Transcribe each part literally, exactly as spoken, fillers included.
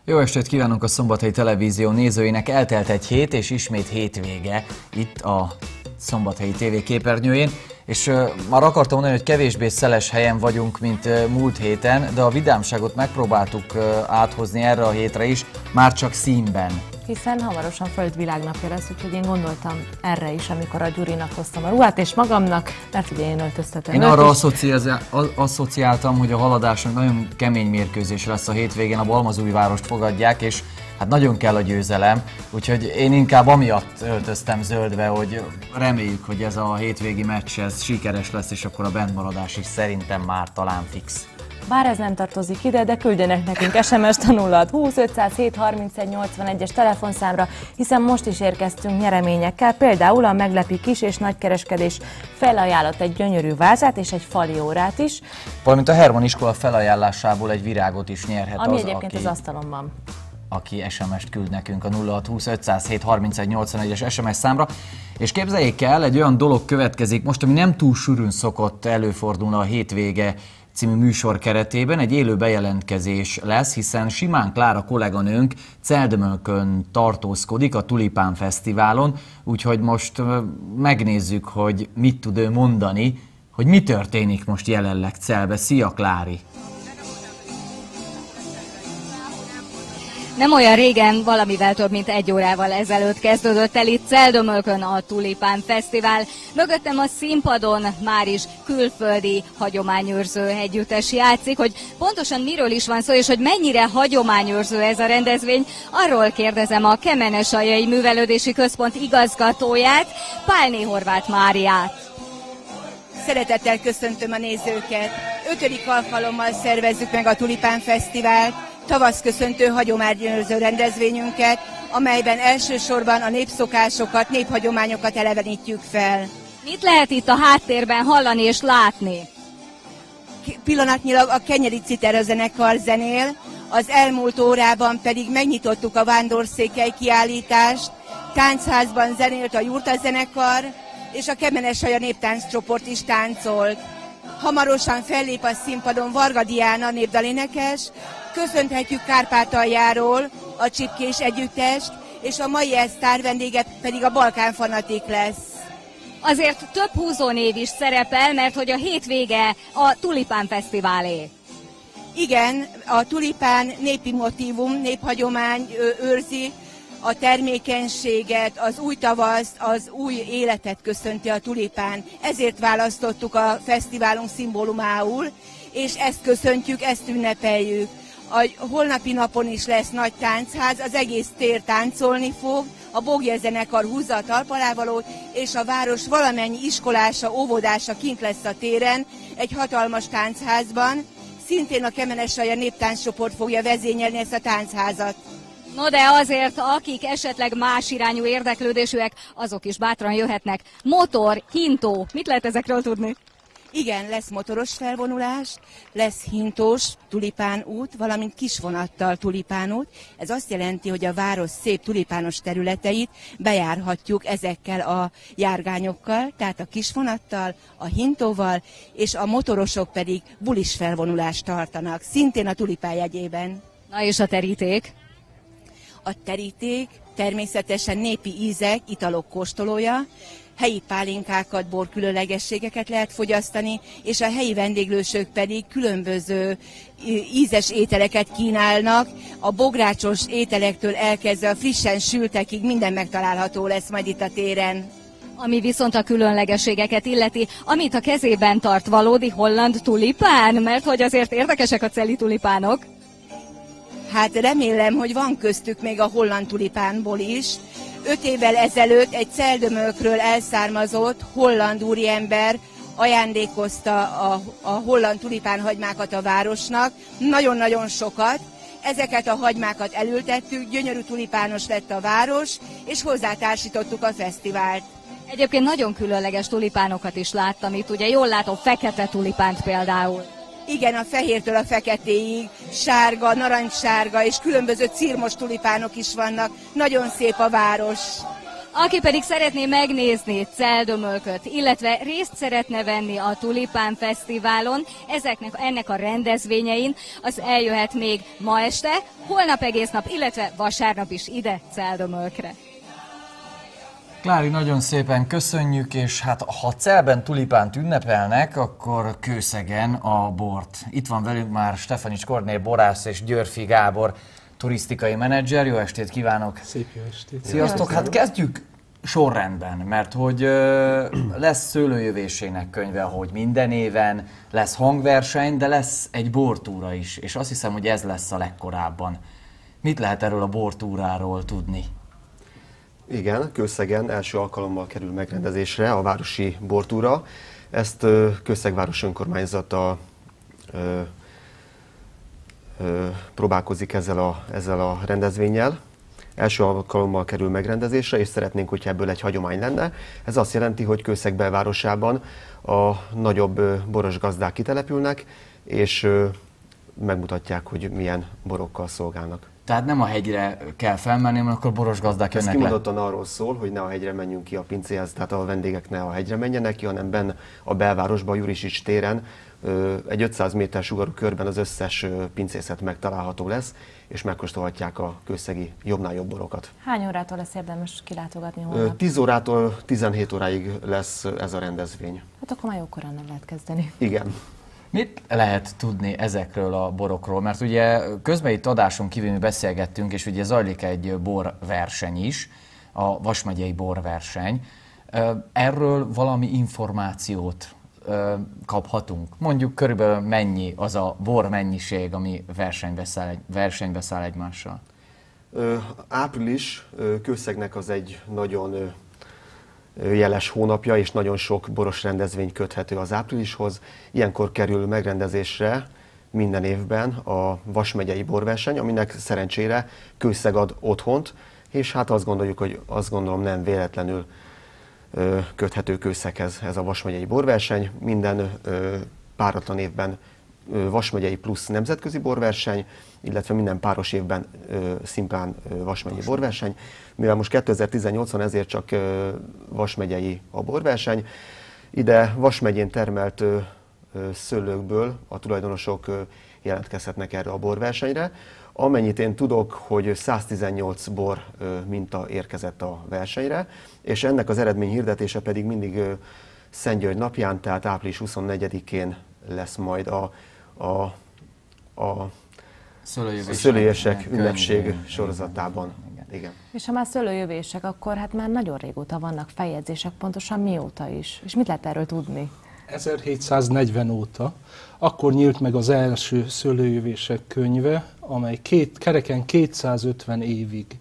Jó estét kívánunk a Szombathelyi Televízió nézőinek! Eltelt egy hét, és ismét hétvége itt a Szombathelyi té vé képernyőjén. És uh, már akartam mondani, hogy kevésbé szeles helyen vagyunk, mint uh, múlt héten, de a vidámságot megpróbáltuk uh, áthozni erre a hétre is, már csak színben. Hiszen hamarosan Földvilágnapja lesz, úgyhogy én gondoltam erre is, amikor a Gyurinak hoztam a ruhát, és magamnak, mert ugye én öltöztetem. Én arra asszociáltam, hogy a haladásnak nagyon kemény mérkőzés lesz a hétvégén, a Balmazújvárost fogadják, és hát nagyon kell a győzelem, úgyhogy én inkább amiatt öltöztem zöldbe, hogy reméljük, hogy ez a hétvégi meccs ez sikeres lesz, és akkor a bentmaradás is szerintem már talán fix. Bár ez nem tartozik ide, de küldjenek nekünk es em est a nulla hat húsz ötszázhét harmincegy nyolcvanegyes telefonszámra, hiszen most is érkeztünk nyereményekkel, például a Meglepi kis- és nagykereskedés felajánlott egy gyönyörű vázát és egy fali órát is. Valamint a Herman iskola felajánlásából egy virágot is nyerhet ami az, egyébként aki... az asztalon van. aki es em est küld nekünk a nulla hat húsz ötszázhét harmincegy nyolcvanegyes es em es számra. És képzeljék el, egy olyan dolog következik most, ami nem túl sűrűn szokott előfordulni a Hétvége című műsor keretében. Egy élő bejelentkezés lesz, hiszen Simán Klára kolléganőnk Celdömölkön tartózkodik a Tulipán Fesztiválon, úgyhogy most megnézzük, hogy mit tud ő mondani, hogy mi történik most jelenleg Celbe. Szia, Klári! Nem olyan régen, valamivel több mint egy órával ezelőtt kezdődött el itt Celdömölkön a Tulipán Fesztivál. Mögöttem a színpadon már is külföldi hagyományőrző együttes játszik, hogy pontosan miről is van szó, és hogy mennyire hagyományőrző ez a rendezvény, arról kérdezem a Kemenesaljai Művelődési Központ igazgatóját, Pálné Horváth Máriát. Szeretettel köszöntöm a nézőket! Ötödik alkalommal szervezzük meg a Tulipán Fesztivált, tavaszköszöntő hagyományőrző rendezvényünket, amelyben elsősorban a népszokásokat, néphagyományokat elevenítjük fel. Mit lehet itt a háttérben hallani és látni? Pillanatnyilag a Kenyeri Citera zenekar zenél, az elmúlt órában pedig megnyitottuk a vándorszékely kiállítást, táncházban zenélt a Jurta zenekar, és a Kemenesalja néptánccsoport is táncolt. Hamarosan fellép a színpadon Varga Diana népdalénekes, köszönhetjük Kárpátaljáról a Csipkés együttest, és a mai sztár vendége pedig a Balkán Fanatik lesz. Azért több húzónév is szerepel, mert hogy a hétvége a Tulipán Fesztiválé. Igen, a tulipán népi motívum, néphagyomány őrzi, a termékenységet, az új tavaszt, az új életet köszönti a tulipán. Ezért választottuk a fesztiválunk szimbólumául, és ezt köszöntjük, ezt ünnepeljük. A holnapi napon is lesz nagy táncház, az egész tér táncolni fog, a Bogja zenekar húzza a talpalávalót, és a város valamennyi iskolása, óvodása kint lesz a téren, egy hatalmas táncházban. Szintén a Kemenesalja néptánccsoport fogja vezényelni ezt a táncházat. No de azért, akik esetleg más irányú érdeklődésűek, azok is bátran jöhetnek. Motor, hintó, mit lehet ezekről tudni? Igen, lesz motoros felvonulás, lesz hintós tulipánút, valamint kisvonattal tulipánút. Ez azt jelenti, hogy a város szép tulipános területeit bejárhatjuk ezekkel a járgányokkal, tehát a kisvonattal, a hintóval, és a motorosok pedig bulis felvonulást tartanak, szintén a tulipán jegyében. Na és a teríték? A teríték természetesen népi ízek, italok kóstolója, helyi pálinkákat, borkülönlegességeket lehet fogyasztani, és a helyi vendéglősök pedig különböző ízes ételeket kínálnak. A bográcsos ételektől elkezdve a frissen sültekig minden megtalálható lesz majd itt a téren. Ami viszont a különlegességeket illeti, amit a kezében tart, valódi holland tulipán, mert hogy azért érdekesek a celi tulipánok. Hát remélem, hogy van köztük még a holland tulipánból is. Öt évvel ezelőtt egy Celdömölkről elszármazott holland úriember ajándékozta a, a holland tulipánhagymákat a városnak, nagyon-nagyon sokat. Ezeket a hagymákat elültettük, gyönyörű tulipános lett a város, és hozzátársítottuk a fesztivált. Egyébként nagyon különleges tulipánokat is láttam itt, ugye jól látom fekete tulipánt például. Igen, a fehértől a feketéig, sárga, narancssárga és különböző cirmos tulipánok is vannak. Nagyon szép a város. Aki pedig szeretné megnézni Celldömölköt, illetve részt szeretne venni a Tulipán Fesztiválon, ezeknek, ennek a rendezvényein, az eljöhet még ma este, holnap egész nap, illetve vasárnap is ide Celldömölkre. Klári, nagyon szépen köszönjük, és hát ha Celben tulipánt ünnepelnek, akkor Kőszegen a bort. Itt van velünk már Stefanics Kornél borász és Györfi Gábor turisztikai menedzser. Jó estét kívánok! Szép jó estét! Sziasztok! Hát kezdjük sorrendben, mert hogy ö, lesz szőlőjövésének könyve, ahogy minden éven, lesz hangverseny, de lesz egy bortúra is, és azt hiszem, hogy ez lesz a legkorábban. Mit lehet erről a bortúráról tudni? Igen, Kőszegen első alkalommal kerül megrendezésre a városi bortúra. Ezt Kőszeg város önkormányzata ö, ö, próbálkozik ezzel a, ezzel a rendezvénnyel. Első alkalommal kerül megrendezésre, és szeretnénk, hogyha ebből egy hagyomány lenne. Ez azt jelenti, hogy Kőszeg belvárosában a nagyobb boros gazdák kitelepülnek, és megmutatják, hogy milyen borokkal szolgálnak. Tehát nem a hegyre kell felmenni, mert akkor boros gazdák jönnek Ez le. kimondottan arról szól, hogy ne a hegyre menjünk ki a pincéhez, tehát a vendégek ne a hegyre menjenek ki, hanem benne a belvárosban, a Jurisics téren egy ötszáz méter sugarú körben az összes pincészet megtalálható lesz, és megkóstolhatják a kőszegi jobbnál jobb borokat. Hány órától lesz érdemes kilátogatni holnap? tíz órától tizenhét óráig lesz ez a rendezvény. Hát akkor már jókorán nem lehet kezdeni. Igen. Mit lehet tudni ezekről a borokról? Mert ugye közben itt adáson kívül mi beszélgettünk, és ugye zajlik egy borverseny is, a Vas-megyei borverseny. Erről valami információt kaphatunk? Mondjuk körülbelül mennyi az a bor mennyiség, ami versenybe száll, versenybe száll egymással? Április Kőszegnek az egy nagyon jeles hónapja, és nagyon sok boros rendezvény köthető az áprilishoz. Ilyenkor kerül megrendezésre minden évben a Vas-megyei borverseny, aminek szerencsére Kőszeg ad otthont, és hát azt gondoljuk, hogy azt gondolom nem véletlenül köthető Kőszeghez ez a Vas-megyei borverseny. Minden páratlan évben Vas-megyei plusz nemzetközi borverseny, illetve minden páros évben szimplán Vas-megyei borverseny. Mivel most kétezer-tizennyolc van, ezért csak Vas-megyei a borverseny. Ide Vas megyén termelt szőlőkből a tulajdonosok jelentkezhetnek erre a borversenyre. Amennyit én tudok, hogy száztizennyolc bor minta érkezett a versenyre, és ennek az eredmény hirdetése pedig mindig Szentgyörgy napján, tehát április huszonnegyedikén lesz majd a, a, a szőlőjövések ünnepség sorozatában. Igen. Igen. És ha már szőlőjövések, akkor hát már nagyon régóta vannak feljegyzések, pontosan mióta is. És mit lehet erről tudni? ezerhétszáznegyven óta, akkor nyílt meg az első szőlőjövések könyve, amely két, kereken kétszázötven évig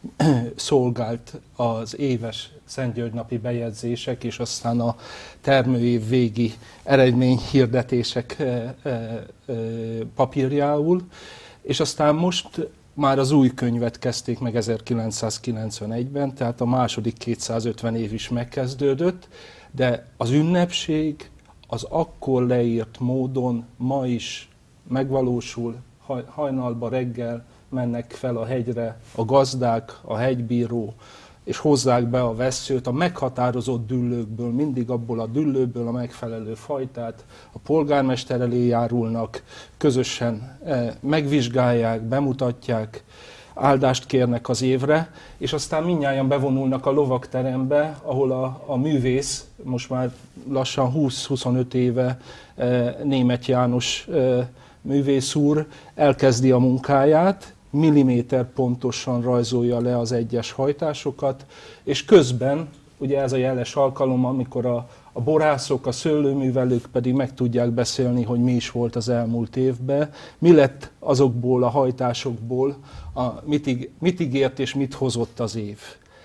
szolgált az éves Szentgyörgy-napi bejegyzések, és aztán a termőév végi eredményhirdetések e, e, e, papírjául, és aztán most már az új könyvet kezdték meg ezerkilencszázkilencvenegyben, tehát a második kétszázötven év is megkezdődött, de az ünnepség az akkor leírt módon ma is megvalósul, hajnalba reggel mennek fel a hegyre a gazdák, a hegybíró, és hozzák be a vesszőt, a meghatározott düllőkből, mindig abból a düllőből a megfelelő fajtát, a polgármester elé járulnak, közösen megvizsgálják, bemutatják, áldást kérnek az évre, és aztán mindnyájan bevonulnak a lovagterembe, ahol a, a művész, most már lassan húsz-huszonöt éve Németh János művész úr elkezdi a munkáját, milliméter pontosan rajzolja le az egyes hajtásokat, és közben, ugye ez a jeles alkalom, amikor a, a borászok, a szőlőművelők pedig meg tudják beszélni, hogy mi is volt az elmúlt évben, mi lett azokból a hajtásokból, a, mit, íg, mit ígért és mit hozott az év.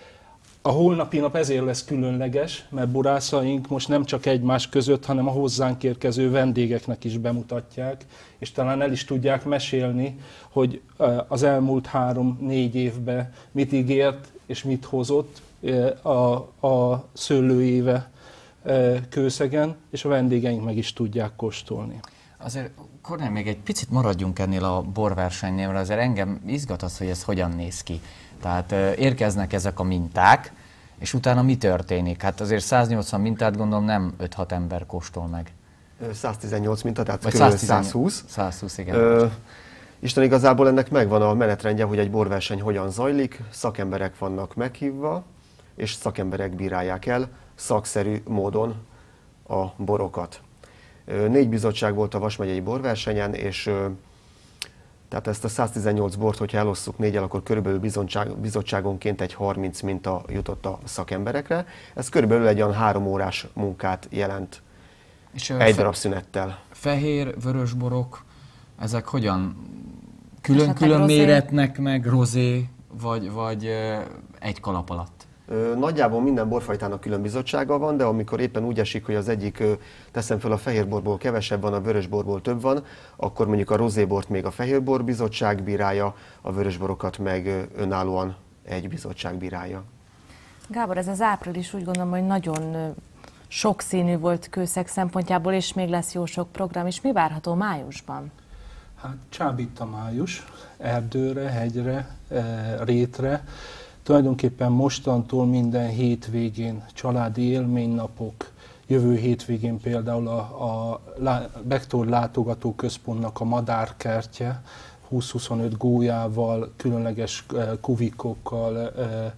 A holnapi nap ezért lesz különleges, mert borászaink most nem csak egymás között, hanem a hozzánk érkező vendégeknek is bemutatják, és talán el is tudják mesélni, hogy az elmúlt három-négy évben mit ígért és mit hozott a, a szőlőéve Kőszegen, és a vendégeink meg is tudják kóstolni. Azért, Kornél, még egy picit maradjunk ennél a borversenynél, mert azért engem izgat az, hogy ez hogyan néz ki. Tehát érkeznek ezek a minták, és utána mi történik? Hát azért száznyolcvan mintát gondolom nem öt-hat ember kóstol meg. száztizennyolc minta, tehát Vagy kb. százhúsz. százhúsz, igen. Ö, Isten igazából ennek megvan a menetrendje, hogy egy borverseny hogyan zajlik, szakemberek vannak meghívva, és szakemberek bírálják el szakszerű módon a borokat. Négy bizottság volt a Vas megyei borversenyen, és tehát ezt a száztizennyolc bort, hogyha elosszuk négyel, akkor körülbelül bizottság, bizottságonként egy harminc minta jutott a szakemberekre. Ez körülbelül egy olyan három órás munkát jelent és egy darab szünettel. Fehér, vörös borok, ezek hogyan külön-külön méretnek meg, rozé, vagy, vagy egy kalap alatt? Nagyjából minden borfajtának külön bizottsága van, de amikor éppen úgy esik, hogy az egyik, teszem fel, a fehérborból kevesebb van, a vörösborból több van, akkor mondjuk a rozébort még a fehérbor bizottság bírálja, a vörösborokat meg önállóan egy bizottság bírálja. Gábor, ez az április úgy gondolom, hogy nagyon sokszínű volt Kőszeg szempontjából, és még lesz jó sok program is. Mi várható májusban? Hát csábít a május, erdőre, hegyre, rétre. Tulajdonképpen mostantól minden hétvégén családi élménynapok, jövő hétvégén például a, a Bektor látogatóközpontnak a madárkertje húsz-huszonöt gólyával, különleges kuvikokkal,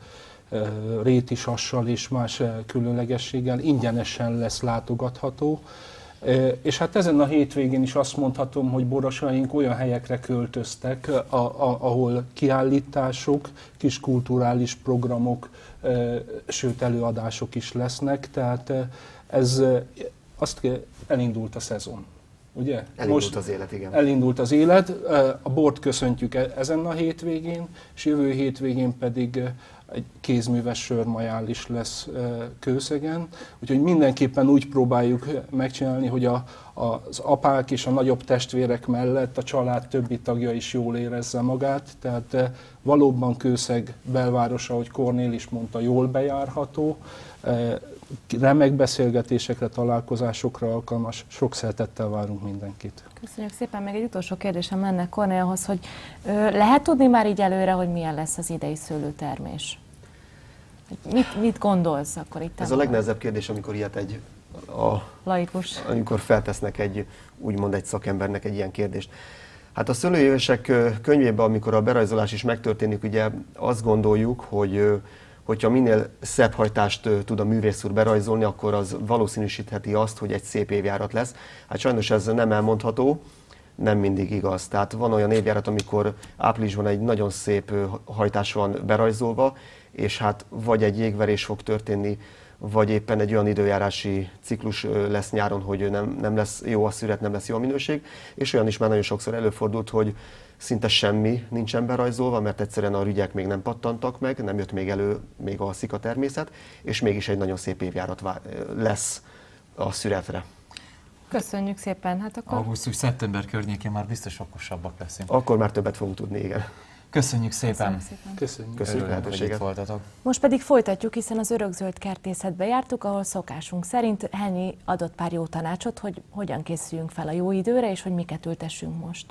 rétisassal és más különlegességgel ingyenesen lesz látogatható. És hát ezen a hétvégén is azt mondhatom, hogy borosaink olyan helyekre költöztek, a, a, ahol kiállítások, kis kulturális programok, sőt előadások is lesznek, tehát ez azt elindult a szezon. Ugye? Elindult Most az élet, igen. Elindult az élet, a bort köszöntjük ezen a hétvégén, és jövő hétvégén pedig egy kézműves sörmajál is lesz Kőszegen. Úgyhogy mindenképpen úgy próbáljuk megcsinálni, hogy a, az apák és a nagyobb testvérek mellett a család többi tagja is jól érezze magát. Tehát valóban Kőszeg belvárosa, ahogy Kornél is mondta, jól bejárható. Remek beszélgetésekre, találkozásokra alkalmas. Sok szeretettel várunk mindenkit. Köszönjük szépen. Még egy utolsó kérdésem lenne Kornélhoz, hogy ö, lehet tudni már így előre, hogy milyen lesz az idei szőlőtermés? Mit, mit gondolsz akkor itt? Ez a legnehezebb kérdés, amikor ilyet egy a, laikus. Amikor feltesznek egy, úgymond egy szakembernek egy ilyen kérdést. Hát a szőlőévesek könyvében, amikor a berajzolás is megtörténik, ugye azt gondoljuk, hogy hogyha minél szebb hajtást tud a művész úr berajzolni, akkor az valószínűsítheti azt, hogy egy szép évjárat lesz. Hát sajnos ez nem elmondható, nem mindig igaz. Tehát van olyan évjárat, amikor áprilisban egy nagyon szép hajtás van berajzolva, és hát vagy egy jégverés fog történni, vagy éppen egy olyan időjárási ciklus lesz nyáron, hogy nem, nem lesz jó a szüret, nem lesz jó a minőség, és olyan is már nagyon sokszor előfordult, hogy szinte semmi nincsen berajzolva, mert egyszerűen a rügyek még nem pattantak meg, nem jött még elő még a szika természet, és mégis egy nagyon szép évjárat lesz a szüretre. Köszönjük szépen. Hát akkor... Augusztus-szeptember környékén már biztos okosabbak leszünk. Akkor már többet fogunk tudni, igen. Köszönjük szépen. Köszönjük szépen. Köszönjük. Köszönjük Örülünk, hogy itt voltatok. Most pedig folytatjuk, hiszen az örökzöld kertészetbe jártuk, ahol szokásunk szerint Henny adott pár jó tanácsot, hogy hogyan készüljünk fel a jó időre, és hogy miket ültessünk most.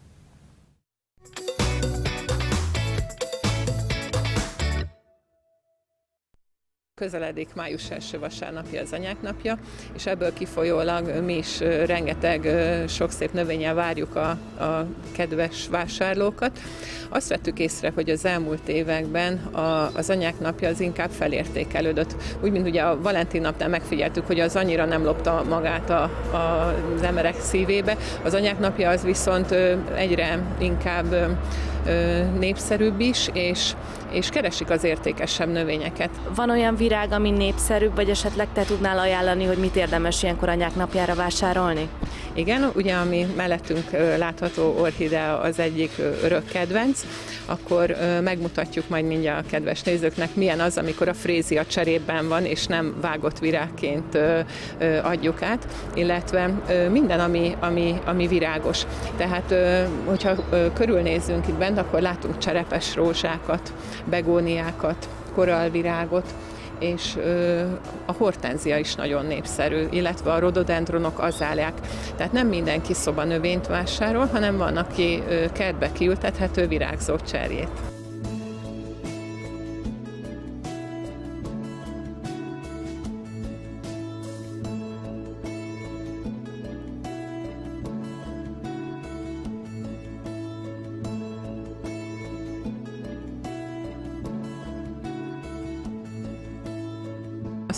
Közeledik május első vasárnapja az Anyák napja, és ebből kifolyólag mi is rengeteg sok szép növényel várjuk a, a kedves vásárlókat. Azt vettük észre, hogy az elmúlt években a, az Anyák napja az inkább felértékelődött. Úgy, mint ugye a Valentin napnál megfigyeltük, hogy az annyira nem lopta magát a, a, az emberek szívébe. Az Anyák napja az viszont egyre inkább népszerűbb is, és, és keresik az értékesebb növényeket. Van olyan virág, ami népszerűbb, vagy esetleg te tudnál ajánlani, hogy mit érdemes ilyenkor Anyák napjára vásárolni? Igen, ugye ami mellettünk látható orchidea az egyik örök kedvenc, akkor megmutatjuk majd mindjárt a kedves nézőknek, milyen az, amikor a frézia cserében van, és nem vágott virágként adjuk át, illetve minden, ami, ami, ami virágos. Tehát, hogyha körülnézzünk itt bent, akkor látunk cserepes rózsákat, begóniákat, korallvirágot, és a hortenzia is nagyon népszerű, illetve a rododendronok, azáliák. Tehát nem mindenki szobanövényt vásárol, hanem van, aki kertbe kiültethető virágzó cserjét.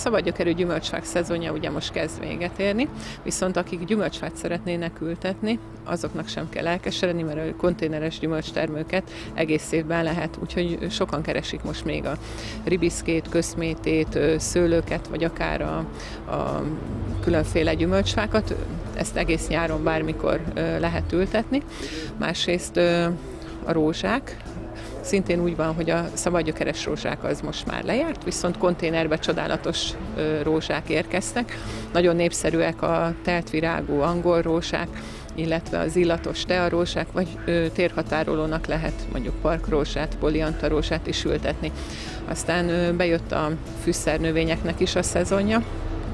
szabadgyökerű gyümölcsfák szezonja ugye most kezd véget érni, viszont akik gyümölcsfát szeretnének ültetni, azoknak sem kell elkeseredni, mert a konténeres gyümölcstermőket egész évben lehet, úgyhogy sokan keresik most még a ribiszkét, köszmétét, szőlőket, vagy akár a, a különféle gyümölcsfákat. Ezt egész nyáron bármikor lehet ültetni. Másrészt a rózsák, szintén úgy van, hogy a szabadgyökeres rózsák az most már lejárt, viszont konténerbe csodálatos rózsák érkeztek. Nagyon népszerűek a teltvirágú angol rózsák, illetve az illatos tearózsák, vagy ö, térhatárolónak lehet mondjuk parkrózsát, poliantarózsát is ültetni. Aztán ö, bejött a fűszernövényeknek is a szezonja.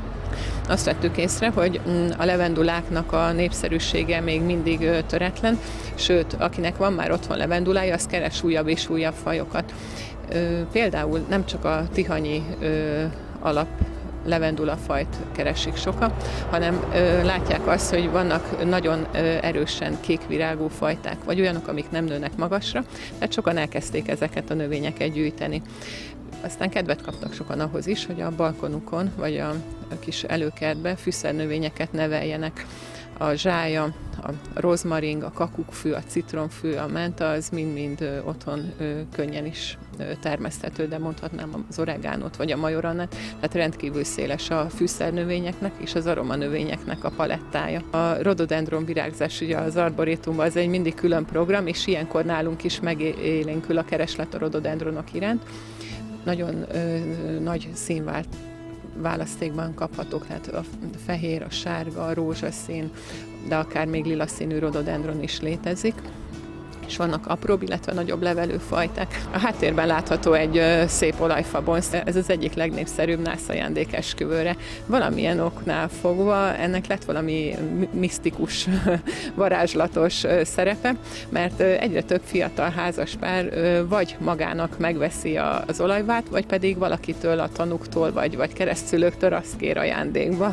Azt vettük észre, hogy a levenduláknak a népszerűsége még mindig ö, töretlen, sőt, akinek van már otthon levendulája, az keres újabb és újabb fajokat. Ö, például nem csak a tihanyi ö, alap levendula fajt keresik sokan, hanem ö, látják azt, hogy vannak nagyon ö, erősen kékvirágú fajták, vagy olyanok, amik nem nőnek magasra, tehát sokan elkezdték ezeket a növényeket gyűjteni. Aztán kedvet kaptak sokan ahhoz is, hogy a balkonukon, vagy a, a kis előkertbe fűszernövényeket neveljenek. A zsája, a rozmaring, a kakukkfű, a citromfű, a menta, az mind-mind otthon ö, könnyen is ö, termeszthető, de mondhatnám az oregánót vagy a majorannát, tehát rendkívül széles a fűszernövényeknek és az aromanövényeknek a palettája. A rhododendron virágzás ugye az arborétumban az egy mindig külön program, és ilyenkor nálunk is megélénkül a kereslet a rhododendronok iránt. Nagyon ö, nagy színvált választékban kaphatók, tehát a fehér, a sárga, a rózsaszín, de akár még lila színű rhododendron is létezik. És vannak apróbb, illetve nagyobb levelű fajták. A háttérben látható egy ö, szép olajfabonsz, ez az egyik legnépszerűbb nász ajándékesküvőre. Valamilyen oknál fogva ennek lett valami misztikus, varázslatos ö, szerepe, mert ö, egyre több fiatal házaspár ö, vagy magának megveszi a, az olajvát, vagy pedig valakitől, a tanuktól, vagy, vagy keresztszülőktől azt kér ajándékba.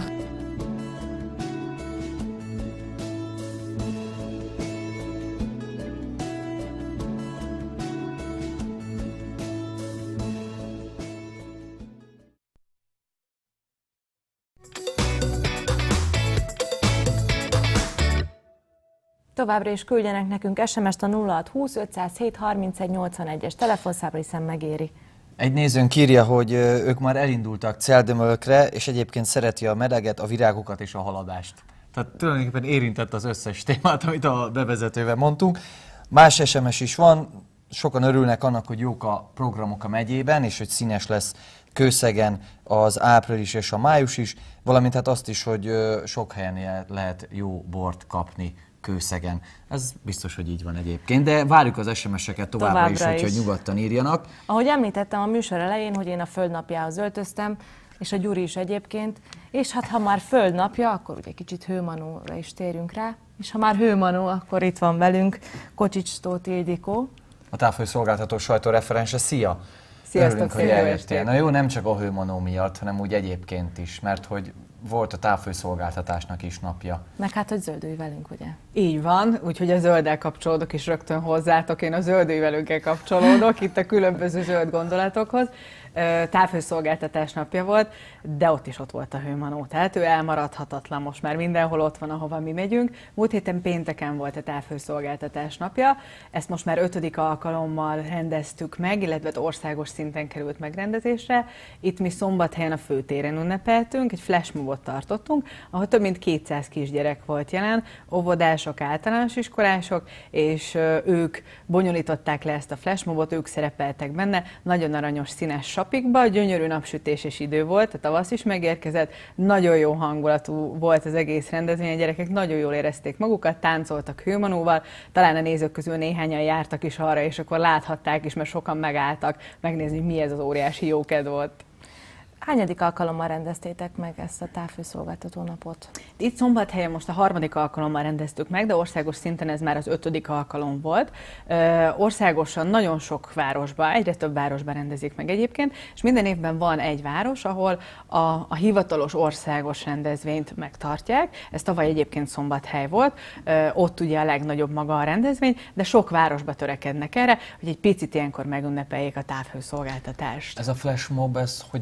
Továbbra is küldjenek nekünk es em est a nulla hat húsz ötszázhét harmincegy nyolcvanegy-es telefonszámra, hiszen megéri. Egy nézőnk írja, hogy ők már elindultak Celdömölkre, és egyébként szereti a meleget, a virágokat és a haladást. Tehát tulajdonképpen érintett az összes témát, amit a bevezetőben mondtunk. Más es em es is van, sokan örülnek annak, hogy jók a programok a megyében, és hogy színes lesz Kőszegen az április és a május is, valamint hát azt is, hogy sok helyen lehet jó bort kapni Kőszegen. Ez biztos, hogy így van egyébként, de várjuk az es em es-eket továbbra, továbbra is, úgyhogy nyugodtan írjanak. Ahogy említettem a műsor elején, hogy én a földnapjához öltöztem, és a Gyuri is egyébként, és hát ha már földnapja, akkor ugye kicsit hőmanóra is térünk rá, és ha már hőmanó, akkor itt van velünk Kocsics Tóth Ildikó. A távhőszolgáltató sajtóreferense, szia! Sziasztok, örülünk, hogy eljöttél. Na jó, nem csak a hőmanó miatt, hanem úgy egyébként is, mert hogy volt a távfőszolgáltatásnak is napja. Meg hát, hogy zöldülj velünk, ugye? Így van, úgyhogy a zölddel kapcsolódok és rögtön hozzátok, én a zöldülj velünkkel kapcsolódok, itt a különböző zöld gondolatokhoz. Távfőszolgáltatás napja volt, de ott is ott volt a hőmanó, tehát ő elmaradhatatlan, most már mindenhol ott van, ahova mi megyünk. Múlt héten pénteken volt a távfőszolgáltatás napja, ezt most már ötödik alkalommal rendeztük meg, illetve országos szinten került megrendezésre. Itt mi Szombathelyen a főtéren ünnepeltünk, egy flashmobot tartottunk, ahol több mint kétszáz kisgyerek volt jelen, óvodások, általános iskolások, és ők bonyolították le ezt a flashmobot, ők szerepeltek benne, nagyon aranyos színes sapikba, gyönyörű napsütéses idő volt, a tavasz is megérkezett, nagyon jó hangulatú volt az egész rendezvény, a gyerekek nagyon jól érezték magukat, táncoltak hőmanóval, talán a nézők közül néhányan jártak is arra, és akkor láthatták is, mert sokan megálltak megnézni, hogy mi ez az óriási jókedv volt. Hányadik alkalommal rendeztétek meg ezt a távfőszolgáltató napot? Itt Szombathelyen most a harmadik alkalommal rendeztük meg, de országos szinten ez már az ötödik alkalom volt. Ö, országosan nagyon sok városban, egyre több városban rendezik meg egyébként, és minden évben van egy város, ahol a, a hivatalos országos rendezvényt megtartják. Ez tavaly egyébként Szombathely volt, ö, ott ugye a legnagyobb maga a rendezvény, de sok városba törekednek erre, hogy egy picit ilyenkor megünnepeljék a távhőszolgáltatást. Ez a flashmob, ez hogy nézett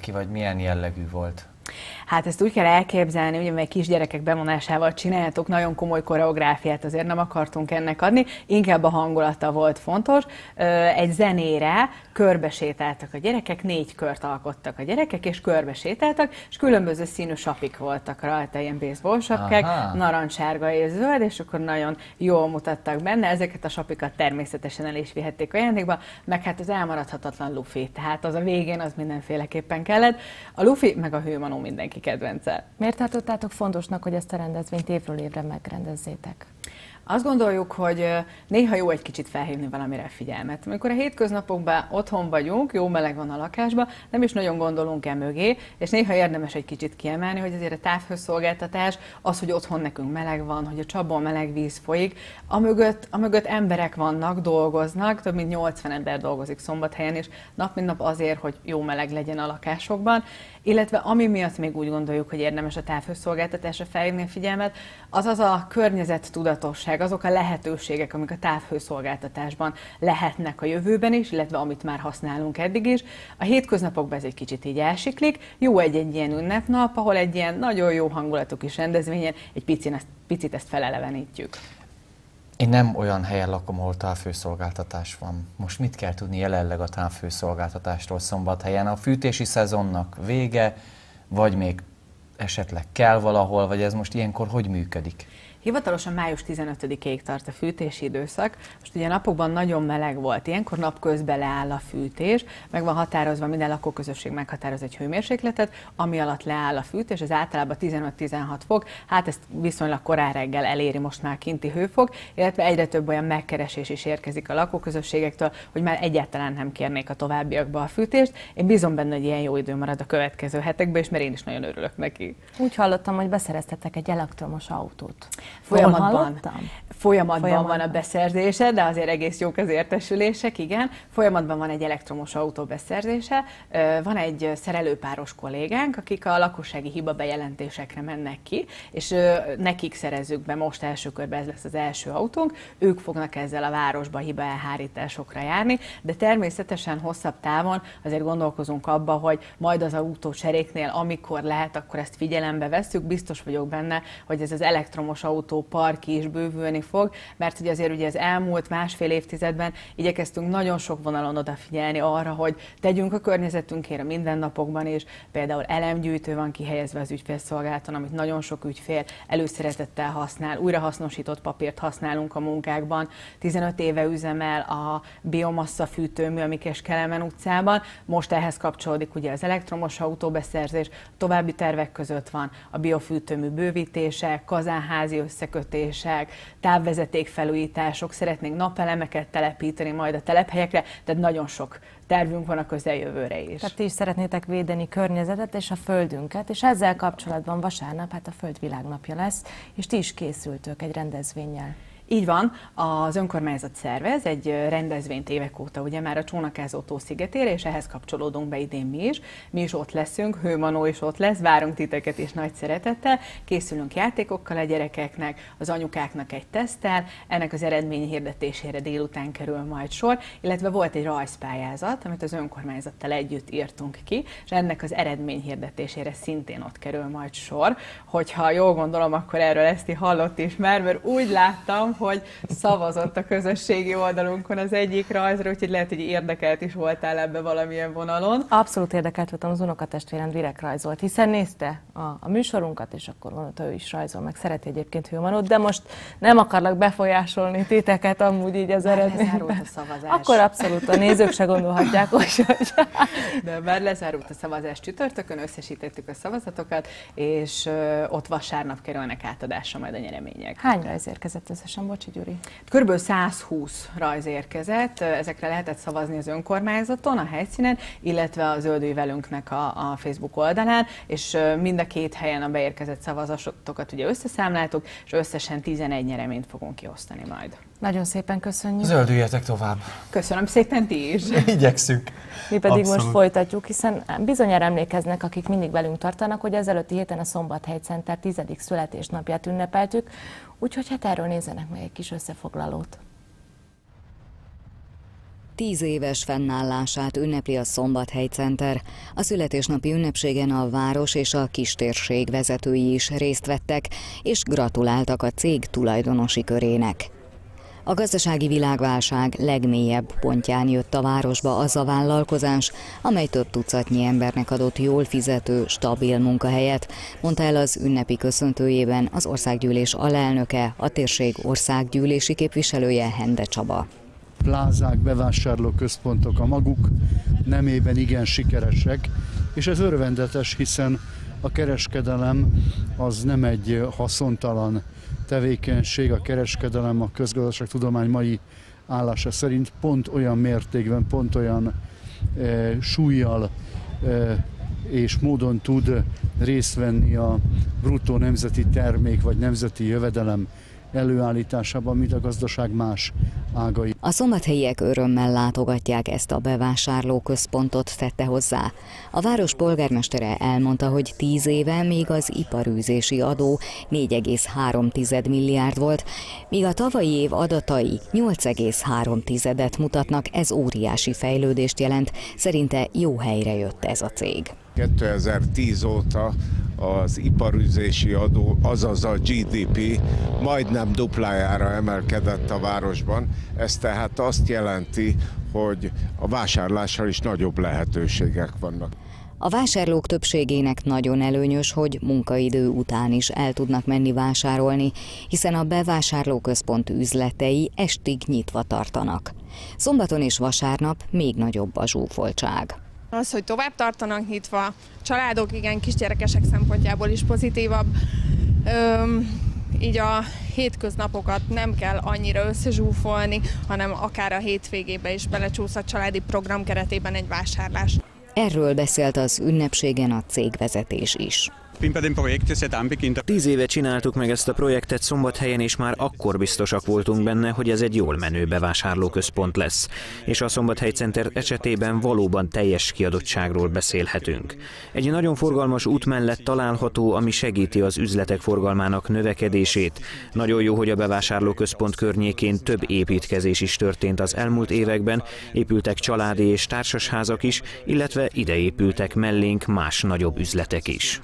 ki, vagy milyen jellegű volt? Hát ezt úgy kell elképzelni, ugye meg kisgyerekek bevonásával csináljátok, nagyon komoly koreográfiát azért nem akartunk ennek adni, inkább a hangulata volt fontos. Egy zenére körbesétáltak a gyerekek, négy kört alkottak a gyerekek, és körbesétáltak, és különböző színű sapik voltak rajta, ilyen baseball sapkák, narancssárga és zöld, és akkor nagyon jól mutattak benne, ezeket a sapikat természetesen el is vihették ajándékba, meg hát az elmaradhatatlan lufi, tehát az a végén az mindenféleképpen kellett. A lufi meg a hőmanó mindenki kedvence. Miért tartottátok fontosnak, hogy ezt a rendezvényt évről évre megrendezzétek? Azt gondoljuk, hogy néha jó egy kicsit felhívni valamire a figyelmet. Amikor a hétköznapokban otthon vagyunk, jó meleg van a lakásban, nem is nagyon gondolunk e mögé, és néha érdemes egy kicsit kiemelni, hogy azért a távhőszolgáltatás, az, hogy otthon nekünk meleg van, hogy a csapból meleg víz folyik, amögött, amögött emberek vannak, dolgoznak, több mint nyolcvan ember dolgozik Szombathelyen, és nap mint nap azért, hogy jó meleg legyen a lakásokban, illetve ami miatt még úgy gondoljuk, hogy érdemes a távhőszolgáltatásra felhívni a figyelmet, az az a környezettudatosság, azok a lehetőségek, amik a távhőszolgáltatásban lehetnek a jövőben is, illetve amit már használunk eddig is. A hétköznapokban ez egy kicsit így elsiklik. Jó egy-egy ilyen ünnepnap, ahol egy ilyen nagyon jó hangulatú kis rendezvényen egy picit ezt, picit ezt felelevenítjük. Én nem olyan helyen lakom, ahol távfőszolgáltatás van. Most mit kell tudni jelenleg a távfőszolgáltatásról Szombathelyen? A fűtési szezonnak vége, vagy még esetleg kell valahol, vagy ez most ilyenkor hogy működik? Hivatalosan május tizenötödikéig tart a fűtési időszak. Most ugye napokban nagyon meleg volt, ilyenkor napközben leáll a fűtés, meg van határozva, minden lakóközösség meghatároz egy hőmérsékletet, ami alatt leáll a fűtés, ez általában tizenöt-tizenhat fok, hát ezt viszonylag korán reggel eléri most már kinti hőfok, illetve egyre több olyan megkeresés is érkezik a lakóközösségektől, hogy már egyáltalán nem kérnék a továbbiakba a fűtést. Én bízom benne, hogy ilyen jó idő marad a következő hetekben, és mert én is nagyon örülök neki. Úgy hallottam, hogy beszereztetek egy elektromos autót. Folyamatban, folyamatban, folyamatban van a beszerzése, de azért egész jók az értesülések, igen. Folyamatban van egy elektromos autó beszerzése. Van egy szerelőpáros kollégánk, akik a lakossági hiba bejelentésekre mennek ki, és nekik szerezzük be most első körben, ez lesz az első autónk. Ők fognak ezzel a városba hiba elhárításokra járni, de természetesen hosszabb távon azért gondolkozunk abba, hogy majd az autócseréknél, amikor lehet, akkor ezt figyelembe vesszük. Biztos vagyok benne, hogy ez az elektromos autó park is bővülni fog, mert ugye azért ugye az elmúlt másfél évtizedben igyekeztünk nagyon sok vonalon odafigyelni arra, hogy tegyünk a környezetünkért a mindennapokban is. Például elemgyűjtő van kihelyezve az ügyfélszolgálaton, amit nagyon sok ügyfél előszeretettel használ, újrahasznosított papírt használunk a munkákban. tizenöt éve üzemel a biomassa fűtőmű a Mikés-Kelemen utcában. Most ehhez kapcsolódik ugye az elektromos autóbeszerzés, további tervek között van a biofűtőmű bővítése, kazánházi összekötések, távvezetékfelújítások, szeretnénk napelemeket telepíteni majd a telephelyekre, tehát nagyon sok tervünk van a közeljövőre is. Tehát ti is szeretnétek védeni környezetet és a földünket, és ezzel kapcsolatban vasárnap hát a Föld világnapja lesz, és ti is készültök egy rendezvénnyel. Így van, az önkormányzat szervez egy rendezvényt évek óta, ugye már a Csónakázó tó szigetére, és ehhez kapcsolódunk be idén mi is. Mi is ott leszünk, Hőmanó is ott lesz, várunk titeket is nagy szeretettel, készülünk játékokkal a gyerekeknek, az anyukáknak egy teszttel, ennek az eredmény hirdetésére délután kerül majd sor, illetve volt egy rajzpályázat, amit az önkormányzattal együtt írtunk ki, és ennek az eredmény hirdetésére szintén ott kerül majd sor. Hogyha jól gondolom, akkor erről ezt így hallott is már, mert úgy láttam, hogy szavazott a közösségi oldalunkon az egyik rajzra, úgyhogy lehet, hogy érdekelt is voltál ebbe valamilyen vonalon. Abszolút érdekelt voltam, az unokatestvérem direkt rajzolt, hiszen nézte a, a műsorunkat, és akkor gondolta, ő is rajzol, meg szereti egyébként Hőmanót, de most nem akarlak befolyásolni titeket amúgy így az eredményben. Lezárult a szavazás. Akkor abszolút a nézők se gondolhatják, hogy... De már lezárult a szavazás csütörtökön, összesítettük a szavazatokat, és ott vasárnap kerülnek átadásra majd a nyeremények. Hány rajz érkezett összesen? Bocsi, Gyuri. Körülbelül száz húsz rajz érkezett, ezekre lehetett szavazni az önkormányzaton, a helyszínen, illetve a Zöldülj velünknek a, a Facebook oldalán, és mind a két helyen a beérkezett szavazatokat ugye összeszámláltuk, és összesen tizenegy nyereményt fogunk kiosztani majd. Nagyon szépen köszönjük. Zöldüljetek tovább. Köszönöm szépen, ti is. Igyekszünk. Mi pedig Abszolút. most folytatjuk, hiszen bizonyára emlékeznek, akik mindig velünk tartanak, hogy az előtti héten a Szombathely Center tizedik születésnapját ünnepeltük, úgyhogy hát erről nézzenek meg egy kis összefoglalót. Tíz éves fennállását ünnepli a Szombathely Center. A születésnapi ünnepségen a város és a kistérség vezetői is részt vettek, és gratuláltak a cég tulajdonosi körének. A gazdasági világválság legmélyebb pontján jött a városba az a vállalkozás, amely több tucatnyi embernek adott jól fizető, stabil munkahelyet, mondta el az ünnepi köszöntőjében az országgyűlés alelnöke, a térség országgyűlési képviselője, Hende Csaba. Plázák, bevásárlóközpontok a maguk nemében igen sikeresek, és ez örvendetes, hiszen a kereskedelem az nem egy haszontalan tevékenység, a kereskedelem a közgazdaságtudomány mai állása szerint pont olyan mértékben, pont olyan e, súllyal e, és módon tud részt venni a bruttó nemzeti termék vagy nemzeti jövedelem előállításában, mint a gazdaság más ágai. A szombathelyiek örömmel látogatják ezt a bevásárlóközpontot, tette hozzá. A város polgármestere elmondta, hogy tíz éve még az iparűzési adó négy egész három milliárd volt, míg a tavalyi év adatai nyolc egész három mutatnak, ez óriási fejlődést jelent, szerinte jó helyre jött ez a cég. kétezer-tíz óta az iparűzési adó, azaz a gé dé pé majdnem duplájára emelkedett a városban. Ez tehát azt jelenti, hogy a vásárlással is nagyobb lehetőségek vannak. A vásárlók többségének nagyon előnyös, hogy munkaidő után is el tudnak menni vásárolni, hiszen a bevásárlóközpont üzletei estig nyitva tartanak. Szombaton és vasárnap még nagyobb a zsúfoltság. Az, hogy tovább tartanak nyitva, családok, igen, kisgyerekesek szempontjából is pozitívabb. Öm, így a hétköznapokat nem kell annyira összezsúfolni, hanem akár a hétvégébe is belecsúsz a családi program keretében egy vásárlás. Erről beszélt az ünnepségen a cégvezetés is. Tíz éve csináltuk meg ezt a projektet Szombathelyen, és már akkor biztosak voltunk benne, hogy ez egy jól menő bevásárlóközpont lesz. És a Szombathely Center esetében valóban teljes kiadottságról beszélhetünk. Egy nagyon forgalmas út mellett található, ami segíti az üzletek forgalmának növekedését. Nagyon jó, hogy a bevásárlóközpont környékén több építkezés is történt az elmúlt években, épültek családi és társasházak is, illetve ide épültek mellénk más nagyobb üzletek is.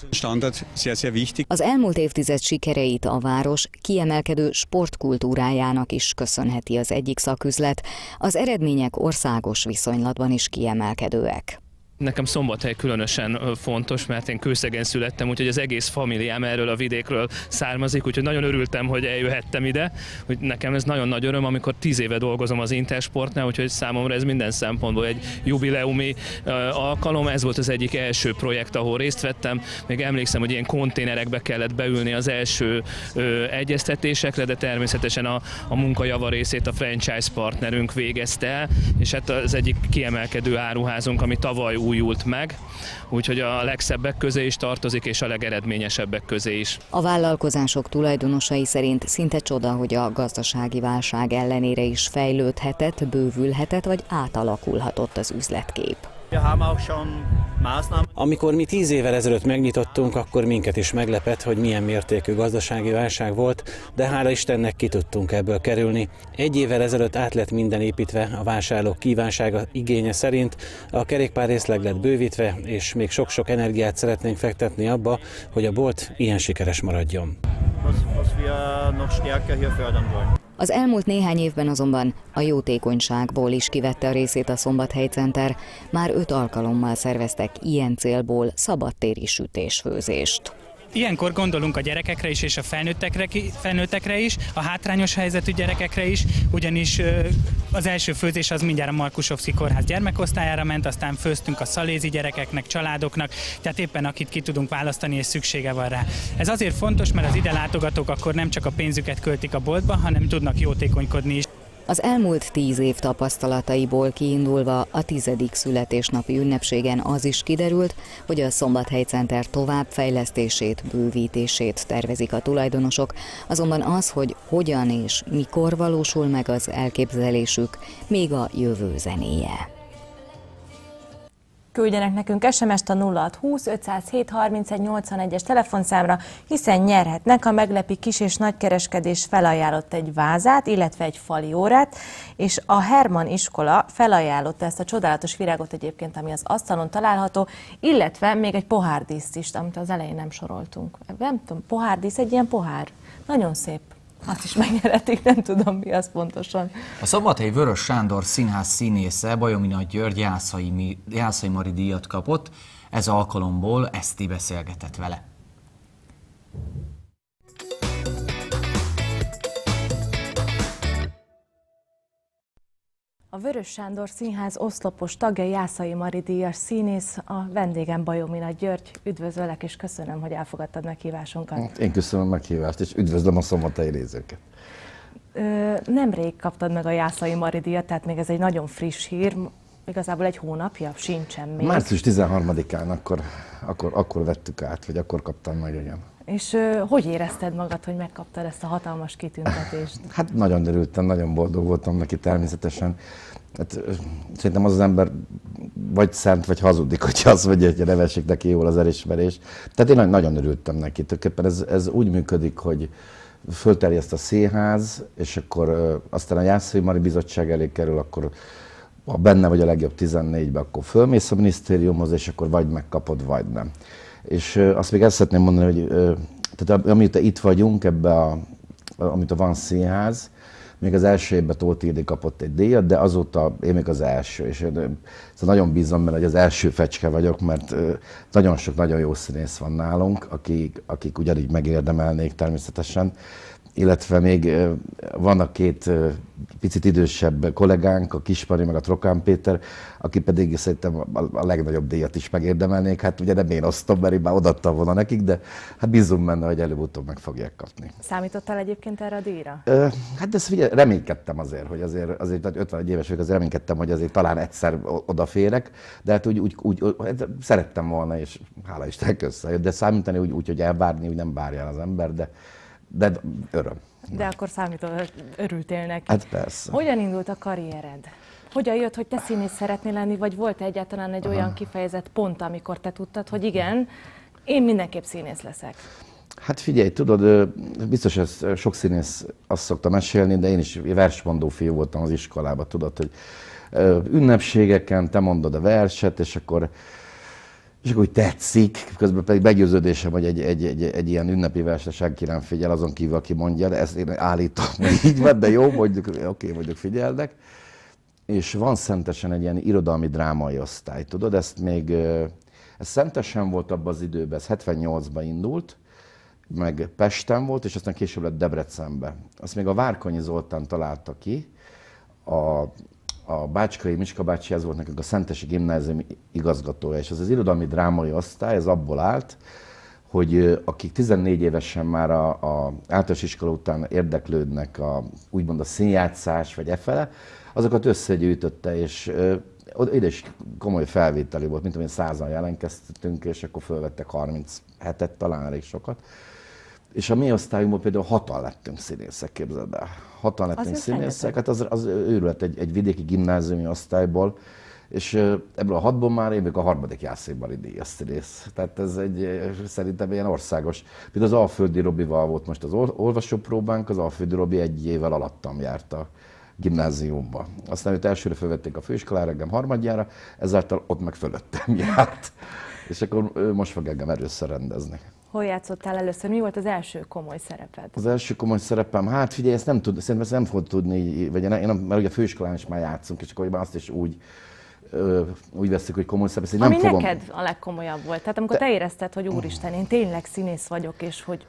Az elmúlt évtized sikereit a város kiemelkedő sportkultúrájának is köszönheti az egyik szaküzlet. Az eredmények országos viszonylatban is kiemelkedőek. Nekem Szombathely különösen fontos, mert én Kőszegen születtem, úgyhogy az egész familiám erről a vidékről származik, úgyhogy nagyon örültem, hogy eljöhettem ide. Hogy nekem ez nagyon nagy öröm, amikor tíz éve dolgozom az Intersportnál, úgyhogy számomra ez minden szempontból egy jubileumi alkalom. Ez volt az egyik első projekt, ahol részt vettem. Még emlékszem, hogy ilyen konténerekbe kellett beülni az első ö, egyeztetésekre, de természetesen a, a munka java részét a franchise partnerünk végezte el, és hát az egyik kiemelkedő áruházunk, ami tavaly újult meg, úgyhogy a legszebbek közé is tartozik, és a legeredményesebbek közé is. A vállalkozások tulajdonosai szerint szinte csoda, hogy a gazdasági válság ellenére is fejlődhetett, bővülhetett vagy átalakulhatott az üzletkép. Amikor mi tíz évvel ezelőtt megnyitottunk, akkor minket is meglepett, hogy milyen mértékű gazdasági válság volt, de hála Istennek ki tudtunk ebből kerülni. Egy évvel ezelőtt át lett minden építve, a vásárlók kívánsága igénye szerint, a kerékpárrészleg lett bővítve, és még sok-sok energiát szeretnénk fektetni abba, hogy a bolt ilyen sikeres maradjon. Az elmúlt néhány évben azonban a jótékonyságból is kivette a részét a Szombathely Center. Már öt alkalommal szerveztek ilyen célból szabadtéri sütésfőzést. Ilyenkor gondolunk a gyerekekre is és a felnőttekre, felnőttekre is, a hátrányos helyzetű gyerekekre is, ugyanis az első főzés az mindjárt a Markusovszki Kórház gyermekosztályára ment, aztán főztünk a szalézi gyerekeknek, családoknak, tehát éppen akit ki tudunk választani és szüksége van rá. Ez azért fontos, mert az ide látogatók akkor nem csak a pénzüket költik a boltba, hanem tudnak jótékonykodni is. Az elmúlt tíz év tapasztalataiból kiindulva a tizedik születésnapi ünnepségen az is kiderült, hogy a Szombathely Center továbbfejlesztését, bővítését tervezik a tulajdonosok, azonban az, hogy hogyan és mikor valósul meg az elképzelésük, még a jövő zenéje. küldjenek nekünk es em est a nulla hat húsz ötszázhét harmincegy nyolcvanegyes telefonszámra, hiszen nyerhetnek. A Meglepi kis- és nagykereskedés felajánlott egy vázát, illetve egy fali órát, és a Herman iskola felajánlotta ezt a csodálatos virágot egyébként, ami az asztalon található, illetve még egy pohárdíszt is, amit az elején nem soroltunk. Nem tudom, pohárdísz, egy ilyen pohár. Nagyon szép. Azt is megnyerhetik, nem tudom mi az pontosan. A Szombathelyi Vörös Sándor Színház színésze Bajomi Nagy György Jászai, Jászai Mari díjat kapott. Ez alkalomból Eszti beszélgetett vele. A Vörös Sándor Színház oszlopos tagja, Jászai Mari díjas színész, a vendégem Bajomi Nagy György. Üdvözöllek, és köszönöm, hogy elfogadtad meghívásunkat. Én köszönöm a meghívást, és üdvözlöm a szombathelyi nézőket. Nemrég kaptad meg a Jászai Mari díjat, tehát még ez egy nagyon friss hír, igazából egy hónapja, sincsen még. március tizenharmadikán akkor, akkor, akkor vettük át, vagy akkor kaptam meg, igen. És uh, hogy érezted magad, hogy megkaptad ezt a hatalmas kitüntetést? Hát nagyon örültem, nagyon boldog voltam neki természetesen. Hát, szerintem az az ember vagy szent, vagy hazudik, hogyha azt mondja, hogy ne vessék neki jól az elismerés. Tehát én nagyon örültem neki. Tulajdonképpen ez, ez úgy működik, hogy fölterjeszt a színház, és akkor uh, aztán a Jászai Mari Bizottság elé kerül, akkor ha benne vagy a legjobb tizennégybe, akkor fölmész a minisztériumhoz, és akkor vagy megkapod, vagy nem. És uh, azt még ezt szeretném mondani, hogy uh, tehát amióta itt vagyunk, ebbe a, amit a van színház, még az első évben Tóth Ildi kapott egy díjat, de azóta én még az első, és én, szóval nagyon bízom benne, hogy az első fecske vagyok, mert uh, nagyon sok, nagyon jó színész van nálunk, akik, akik ugyanígy megérdemelnék természetesen, illetve még uh, vannak két uh, picit idősebb kollégánk, a Kispari meg a Trokán Péter, aki pedig szerintem a, a legnagyobb díjat is megérdemelnék. Hát ugye nem én osztom, mert én már odaadtam volna nekik, de hát bízunk benne, hogy előbb-utóbb meg fogják kapni. Számítottál egyébként erre a díjra? Uh, hát ezt figyelj, reménykedtem azért, hogy azért, azért ötvenegy éves vagyok, azért reménykedtem, hogy azért talán egyszer odaférek, de hát úgy, úgy, úgy hát szerettem volna, és hála Istennek összejött, de számítani úgy, úgy, hogy elvárni, úgy nem várja az ember, de de öröm. De akkor számítod, örültél neki. Hát persze. Hogyan indult a karriered? Hogyan jött, hogy te színész szeretnél lenni, vagy volt egyáltalán egy Aha. olyan kifejezett pont, amikor te tudtad, hogy igen, én mindenképp színész leszek? Hát figyelj, tudod, biztos ez sok színész azt szokta mesélni, de én is versmondó fiú voltam az iskolában, tudod, hogy ünnepségeken te mondod a verset, és akkor és akkor úgy tetszik, közben pedig meggyőződésem, hogy egy, egy, egy, egy ilyen ünnepi versre senki nem figyel, azon kívül, aki mondja, de ezt én állítom, hogy így van, de jó, mondjuk, oké, okay, mondjuk figyelnek. És van Szentesen egy ilyen irodalmi drámai osztály, tudod, ezt még, ez Szentesen volt abban az időben, ez hetvennyolcban indult, meg Pesten volt, és aztán később lett Debrecenbe. Azt még a Várkonyi Zoltán találta ki, a a Bácskai Miska bácsi, ez volt nekünk a Szentesi Gimnázium igazgatója, és az az irodalmi drámai osztály, ez abból állt, hogy akik tizennégy évesen már a, a általános iskola után érdeklődnek a, úgymond a színjátszás vagy efele, azokat összegyűjtötte, és ö, ide is komoly felvételi volt, mint amilyen százan jelentkeztünk, és akkor fölvettek harminchetet, talán elég sokat. És a mi osztályunkból például hatan lettünk színészek, képzeld el. Hatan lettünk az színészek, hát az, az őrület egy, egy vidéki gimnáziumi osztályból, és ebből a hatból már én még a harmadik Jászai Mari díjas színész. Tehát ez egy szerintem ilyen országos. Például az Alföldi Robival volt most az olvasópróbánk, az Alföldi Robi egy évvel alattam járt a gimnáziumba. Aztán őt elsőre felvették a főiskolára, engem harmadjára, ezáltal ott meg fölöttem járt. És akkor most fog engem először rendezni. Hol játszottál először? Mi volt az első komoly szereped? Az első komoly szerepem, hát figyelj, ezt nem tud, szerintem ezt nem fog tudni, vagy én, én, mert ugye a főiskolán is már játszunk, és akkor már azt is úgy, ö, úgy veszik, hogy komoly szerep. Ami nem fogom... neked a legkomolyabb volt? Tehát amikor te, te érezted, hogy úristen, én tényleg színész vagyok, és hogy...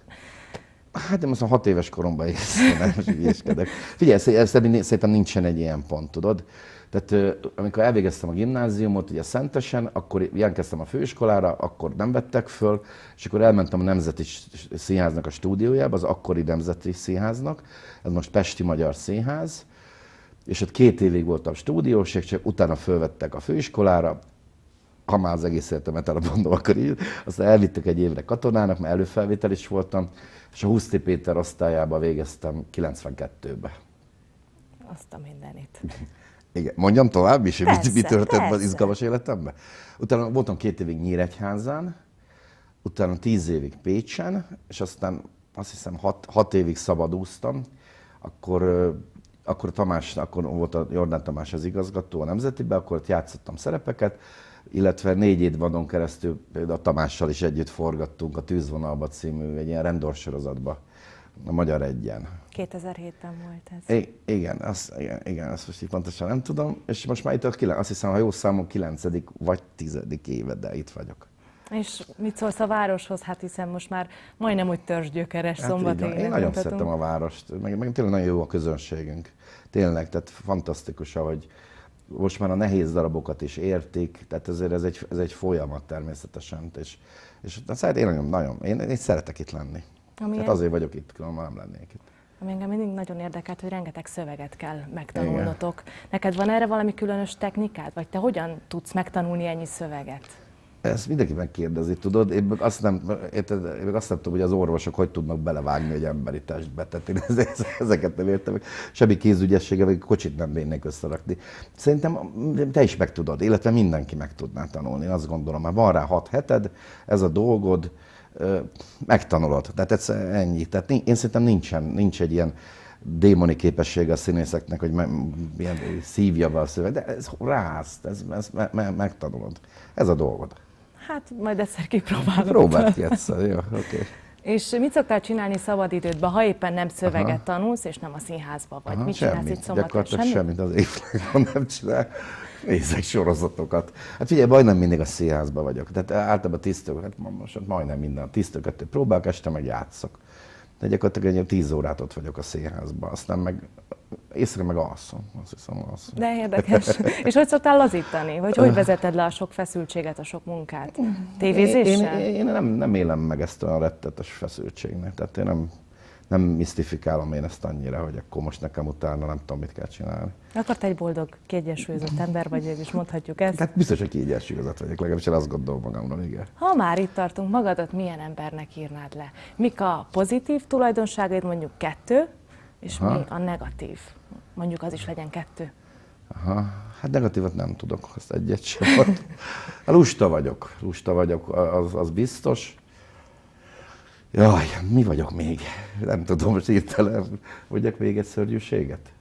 Hát én most a hat éves koromban észre, most ügyéskedek. Figyelj, szerintem nincsen egy ilyen pont, tudod? Tehát amikor elvégeztem a gimnáziumot, ugye Szentesen, akkor jelentkeztem a főiskolára, akkor nem vettek föl, és akkor elmentem a Nemzeti Színháznak a stúdiójába, az akkori Nemzeti Színháznak, ez most Pesti Magyar Színház, és ott két évig voltam stúdiós, és csak utána fölvettek a főiskolára, ha már az egész életemet elmondom, akkor így, aztán elvittek egy évre katonának, mert előfelvétel is voltam, és a Huszti Péter osztályába végeztem kilencvenkettőbe. Azt a mindenit. Igen. Mondjam tovább is, hogy Persze, mi, mi történt persze. az izgalmas életemben? Utána voltam két évig Nyíregyházán, utána tíz évig Pécsen, és aztán azt hiszem hat, hat évig szabadúztam. Akkor, akkor Tamás, akkor volt a Jordán Tamás az igazgató a Nemzetiben, akkor ott játszottam szerepeket, illetve négy évadon keresztül például a Tamással is együtt forgattunk a Tűzvonalba című egy ilyen rendőrsorozatba, a Magyar Egyen. kétezer-hétben volt ez. I- igen, azt, igen, igen, azt most így pontosan nem tudom, és most már itt a kilen- azt hiszem, ha jó számom, kilencedik vagy tizedik éve, de itt vagyok. És mit szólsz a városhoz? Hát hiszen most már majdnem úgy törzsgyökeres Hát Szombathelyen. így van. Én nagyon szeretem a várost, meg, meg tényleg nagyon jó a közönségünk. Tényleg, tehát fantasztikus, ahogy most már a nehéz darabokat is értik, tehát ezért ez egy, ez egy folyamat természetesen. És, és hát én nagyon, nagyon, én, én szeretek itt lenni. Tehát azért vagyok itt, különben nem lennék itt. Ami engem mindig nagyon érdekelt, hogy rengeteg szöveget kell megtanulnotok. Igen. Neked van erre valami különös technikád? Vagy te hogyan tudsz megtanulni ennyi szöveget? Ezt mindenki megkérdezi, tudod? Én meg azt nem, érted, én meg azt nem tudom, hogy az orvosok hogy tudnak belevágni egy emberi testbe. Tehát én ezeket nem értem. Semmi kézügyessége, vagy kocsit nem bírnék összerakni. Szerintem te is meg tudod, illetve mindenki meg tudná tanulni. Én azt gondolom, mert van rá hat heted, ez a dolgod, megtanulod. Tehát ez ennyi. Tehát én szerintem nincsen, nincs egy ilyen démoni képessége a színészeknek, hogy ilyen szívja be a szöveg, de ez rász, ez, ez me, me, megtanulod. Ez a dolgod. Hát majd egyszer kipróbálod. Próbáld ki egyszer, jó, oké. Okay. És mit szoktál csinálni szabadidődben, ha éppen nem szöveget Aha. tanulsz, és nem a színházba vagy? Aha, mit semmi. csinálsz itt Szombathelyen? Gyakorlatilag semmit, semmit az évlegon nem csinál. Nézek sorozatokat. Hát figyelj, majdnem mindig a színházban vagyok. Tehát általában tíztől, hát most majdnem minden. tíztől kettő próbálok, este meg játszok. De gyakorlatilag egy tíz órát ott vagyok a színházban. Aztán meg észre meg alszom. Azt hiszem, alszom. De érdekes. És hogy szoktál lazítani? Vagy hogy vezeted le a sok feszültséget, a sok munkát? Tévézéssel? Én, én, én nem, nem élem meg ezt a rettetes feszültségnek. Tehát én nem, nem misztifikálom én ezt annyira, hogy akkor most nekem utána nem tudom, mit kell csinálni. Akkor te egy boldog, kiegyensúlyozott ember vagy, és mondhatjuk ezt. Hát biztos, hogy kiegyensúlyozott vagyok, legalábbis én azt gondolom magamról, igen. Ha már itt tartunk, magadat milyen embernek írnád le? Mik a pozitív tulajdonságaid, mondjuk kettő, és Aha. mi a negatív? Mondjuk az is legyen kettő. Aha. Hát negatívat nem tudok, azt egyet sem. Hát lusta vagyok, lusta vagyok, az, az biztos. Jaj, mi vagyok még? Nem tudom, most hirtelen mondjak még egy szörnyűséget.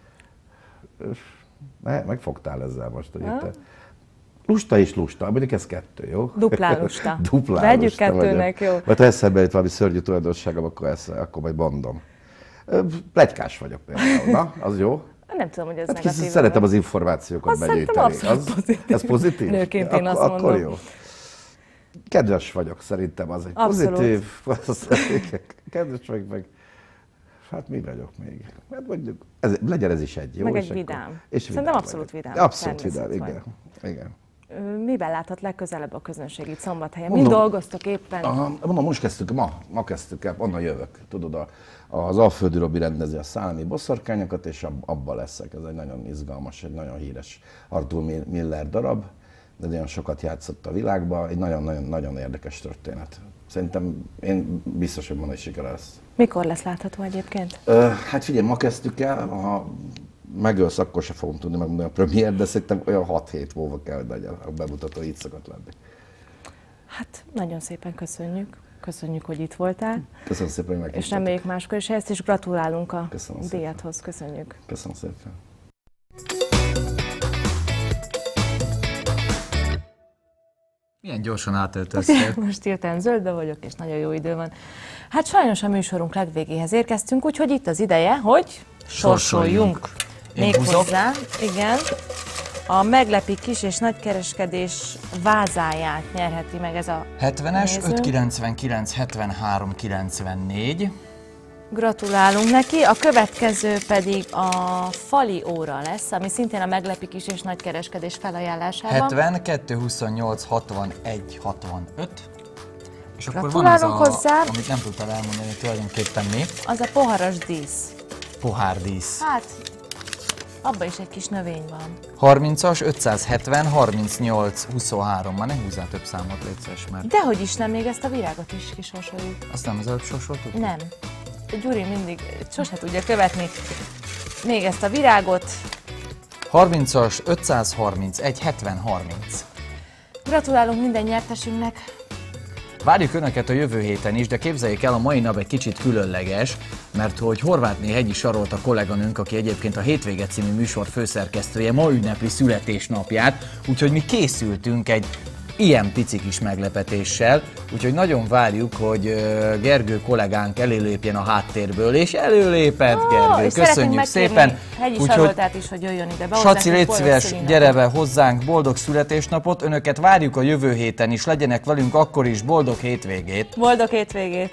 Ne, megfogtál ezzel most, hogy itt. Lusta és lusta, mondjuk ez kettő, jó? Duplán lusta. Duplán Vegyük lusta kettőnek, vagyok. jó? Vagy ha eszembe jut valami szörnyű tulajdonságom, akkor, ezt, akkor majd mondom. Pletykás vagyok például, na, az jó? Nem tudom, hogy ez hát negatív. Szeretem az információkat azt begyűjteni. Az pozitív. Ez pozitív? Nőként én Ak- azt mondom. Akkor jó. Kedves vagyok, szerintem az egy Abszolút. Pozitív. Kedves vagyok, meg hát mi vagyok még? Hát mondjuk, ez, legyen ez is egy, jó? Meg és egy akkor, vidám. És Szerintem vidám abszolút vagyok. vidám. Abszolút vidám, igen. igen. Miben láthat legközelebb a közönség itt Szombathelyen? Mind dolgoztok éppen? Aha, mondom, most kezdtük, ma, ma kezdtük el, onnan jövök. Tudod, a, az Alföldi Robi rendezi a Szálmi boszorkányokat, és abban leszek. Ez egy nagyon izgalmas, egy nagyon híres Arthur Miller darab, de nagyon sokat játszott a világban, egy nagyon-nagyon érdekes történet. Szerintem én biztos, hogy mondani sikere lesz. Mikor lesz látható egyébként? Uh, hát figyelj, ma kezdtük el, ha megölsz, akkor se fogom tudni megmondani a premier, de szerintem olyan hat hét múlva kell, hogy legyen a bemutató, így szokott lenni. Hát nagyon szépen köszönjük. Köszönjük, hogy itt voltál. Köszönöm szépen, hogy meghívtatok. És reméljük máskor is ezt, és gratulálunk a Köszönöm díjathoz. Köszönjük. Köszönöm szépen. Milyen gyorsan átöltöztél. Most hirtelen zöldbe vagyok, és nagyon jó idő van. Hát sajnos a műsorunk legvégéhez érkeztünk, úgyhogy itt az ideje, hogy sorsoljunk. Méghozzá, igen, a meglepi kis és nagykereskedés vázáját nyerheti meg ez a hetvenes, öt kilencvenkilenc, hetvenhárom, kilencvennégy. Gratulálunk neki, a következő pedig a fali óra lesz, ami szintén a meglepi kis és nagykereskedés felajánlásában. hetven, kettő huszonnyolc, hatvanegy, hatvanöt. És akkor van az, a, hozzá. amit nem tudtál elmondani tulajdonképpen mi. Az a poharas dísz. Pohárdísz. Hát, abban is egy kis növény van. harmincas, ötszázhetven, harmincnyolc, huszonhárom. Már ne húzzál több számot, légy szíves, mert... Dehogy is nem, még ezt a virágot is kisorsoljuk. Azt nem az előbb sorsoltuk? Nem. Gyuri mindig sose tudja követni. Még ezt a virágot. harmincas ötszázharmincegy hetven harminc. Gratulálunk minden nyertesünknek! Várjuk Önöket a jövő héten is, de képzeljék el, a mai nap egy kicsit különleges, mert hogy Horvátné Hegyi Sarolt a kolléganőnk, aki egyébként a Hétvége című műsor főszerkesztője, ma ünnepli születésnapját, úgyhogy mi készültünk egy ilyen pici kis meglepetéssel, úgyhogy nagyon várjuk, hogy Gergő kollégánk előlépjen a háttérből, és előlépett oh, Gergő, köszönjük szépen! Hegyi Saroltát is, hogy jöjjön ide be. Saci, légy szíves, gyere be hozzánk, boldog születésnapot, Önöket várjuk a jövő héten is, legyenek velünk akkor is, boldog hétvégét! Boldog hétvégét!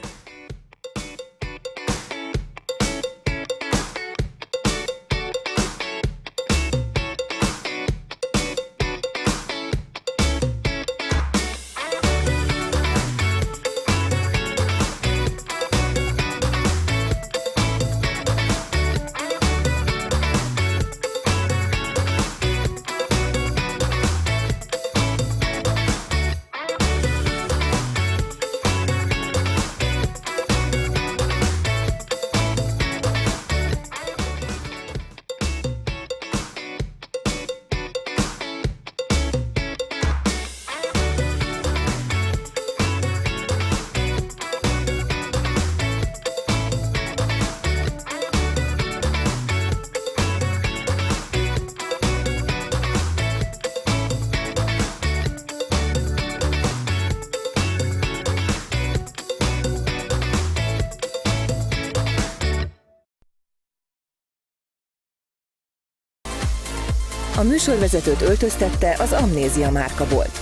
A műsorvezetőt öltöztette az Amnézia márka volt.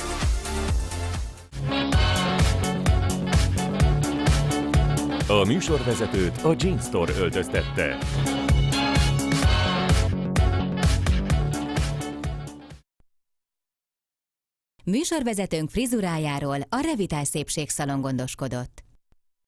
A műsorvezetőt a Jeans Store öltöztette. Műsorvezetőnk frizurájáról a Revitál Szépségszalon gondoskodott.